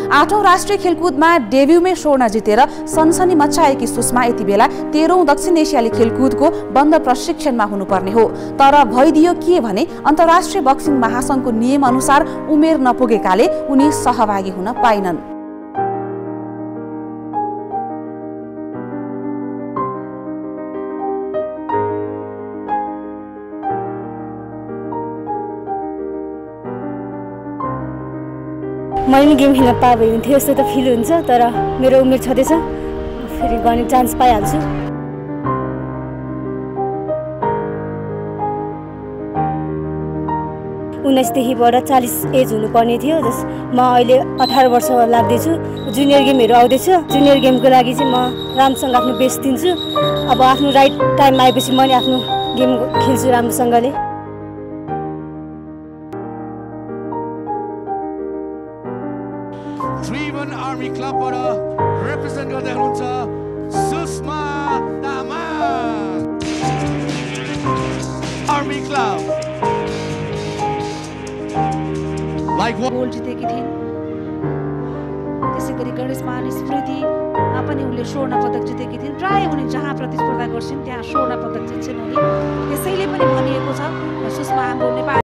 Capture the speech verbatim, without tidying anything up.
आठौं राष्ट्रिय खेलकुदमा डेब्युमै स्वर्ण जितेर सनसनी मचाएकी सुषमा यति बेला तेह्रौं दक्षिण एसियाली खेलकुदको बन्द प्रशिक्षणमा हुनुपर्ने हो। तर भइदियो के भने अन्तर्राष्ट्रिय बक्सिङ महासंघको नियम अनुसार उमेर नपुगेकाले उनी सहभागी हुन पाइनन्। मैले गेम खेल्न पाए भए हुन्थ्यो यस्तो त फिल हुन्छ, तर मेरो उमेर छँदैछ, फेरि गर्ने चान्स पाइहाल्छु। उन्नाइसदेखिबाट चालिस एज हुनुपर्ने थियो, जस म अहिले अठार वर्ष लाग्दैछु। जुनियर गेमहरू आउँदैछ, जुनियर गेमको लागि चाहिँ म राम्रोसँग आफ्नो बेस्ट दिन्छु। अब आफ्नो राइट टाइम आएपछि म नि आफ्नो गेम खेल्छु राम्रोसँगले। त्रिभुवन आर्मी क्लबबाट रिप्रेजेन्ट गर्दै हुनुहुन्छ Sushma Tamang. Army club gold जितेकी थिइन्। त्यसै गरी गणेशमान स्मृतिमा पनि उनले स्वर्ण पदक जितेकी थिइन्। प्राय उनी जहाँ प्रतिस्पर्धा गर्छिन् त्यहाँ स्वर्ण पदक जित्छिन् उनी। त्यसैले पनि भनिएको छ सुषमा हाम्रो नेपाल